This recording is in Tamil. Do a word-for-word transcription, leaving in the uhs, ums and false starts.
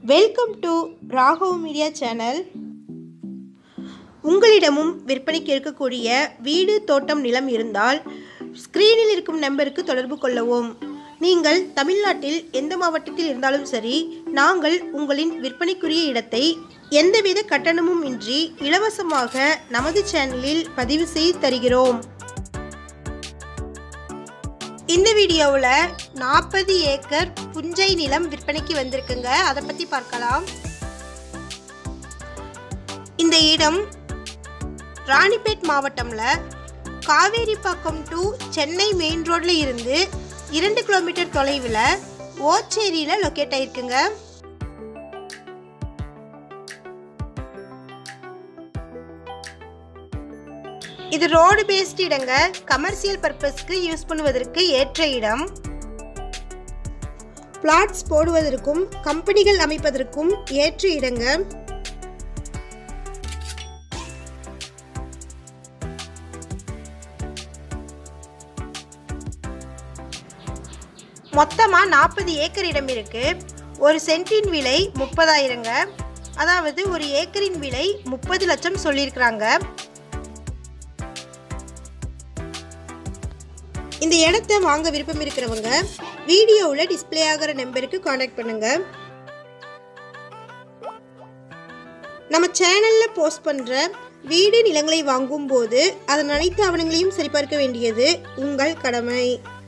Welcome to Raghav media channel. உங்களிடமும் விற்பனைக்கு இருக்கக்கூடிய வீடு தோட்டம் நிலம் இருந்தால் ஸ்கிரீனில் இருக்கும் நம்பருக்கு தொடர்பு கொள்ளவும். நீங்கள் தமிழ்நாட்டில் எந்த மாவட்டத்தில் இருந்தாலும் சரி, நாங்கள் உங்களின் விற்பனைக்குரிய இடத்தை எந்தவித கட்டணமும் இன்றி இலவசமாக நமது சேனலில் பதிவு செய்து தருகிறோம். இந்த வீடியோவில் நாற்பது ஏக்கர் புஞ்சை நிலம் விற்பனைக்கு வந்திருக்குங்க. அதை பற்றி பார்க்கலாம். இந்த இடம் ராணிப்பேட் மாவட்டம்ல காவேரிப்பாக்கம் டு சென்னை மெயின் ரோட்ல இருந்து இரண்டு கிலோமீட்டர் தொலைவில் ஓச்சேரியில் லொக்கேட் ஆயிருக்குங்க. இது ரோடு பேஸ்ட் இடங்க. கமர்ஷியல் பர்பஸ்க்கு யூஸ் பண்ணுவதற்கு ஏற்ற இடம். பிளாட்ஸ் போடுவதற்கும் கம்பெனிகள் அமைப்பதற்கும் ஏற்ற இடங்க. மொத்தமா நாற்பது ஏக்கர் இடம் இருக்கு. ஒரு சென்டின் விலை முப்பதாயிரங்க. அதாவது ஒரு ஏக்கரின் விலை முப்பது லட்சம் சொல்லியிருக்கிறாங்க. இந்த இடத்தை வாங்க விருப்பம் இருக்கிறவங்க வீடியோவில் டிஸ்பிளே ஆகிற நம்பருக்கு கான்டாக்ட் பண்ணுங்க. நம்ம சேனல்ல போஸ்ட் பண்ற வீடு நிலங்களை வாங்கும் போது அதன் அனைத்து ஆவணங்களையும் சரிபார்க்க வேண்டியது உங்கள் கடமை.